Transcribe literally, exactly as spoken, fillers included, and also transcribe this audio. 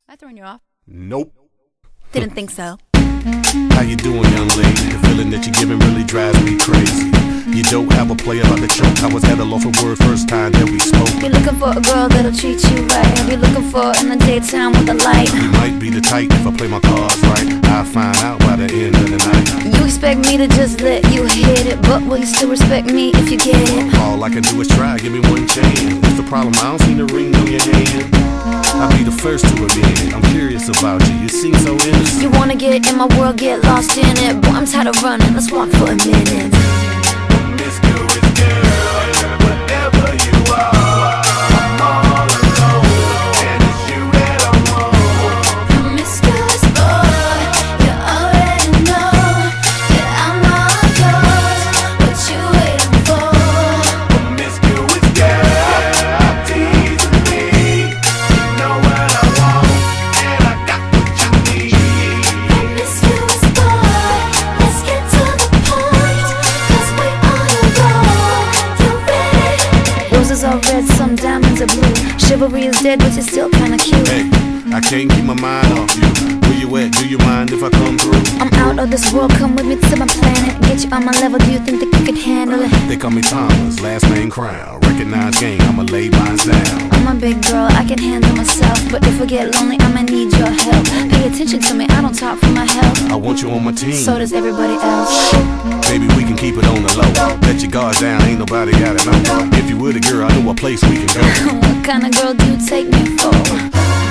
I throwing you off? Nope. Didn't think so. How you doing, young lady? The feeling that you're giving really drives me crazy. You don't have a play about the choke. I was at a loss for word first time that we spoke. You're looking for a girl that'll treat you right. Have you looking for in the daytime with a light? You might be the type if I play my cards right. I'll find out by the end of the night. You expect me to just let you hit it, but will you still respect me if you get it? All I can do is try, give me one chance. What's the problem? I don't see the ring on your hand. I'll be the first to admit it. I'm curious about you, you seem so innocent. You wanna get in my world, get lost in it. Boy, I'm tired of running, let's walk for a minute. Promiscuous girl, whatever you are, I'm all alone, and it's you that I want. Promiscuous boy, you already know that I'm all yours. What you waiting for? Promiscuous girl, teasing me. You know what I want, and I got what you need. Promiscuous boy, let's get to the point, 'cause we on a roll. You ready? Roses are red, some diamonds are blue. Chivalry is dead, but you're still kinda cute. Hey, I can't keep my mind off you. Where you at? Do you mind if I come through? I'm out of this world, come with me to my planet. Get you on my level, do you think that you could handle it? They call me Thomas, last name Crown. Recognize gang, I'ma lay mine down. I'm a big girl, I can handle myself. But if I get lonely, I'ma need your help. Pay attention to me, I don't talk for my health. I want you on my team. So does everybody else. Baby, we can keep it on the low. Let your guard down, ain't nobody gotta know. If you were the girl, I know a place we can go. What kind of girl do you take me for?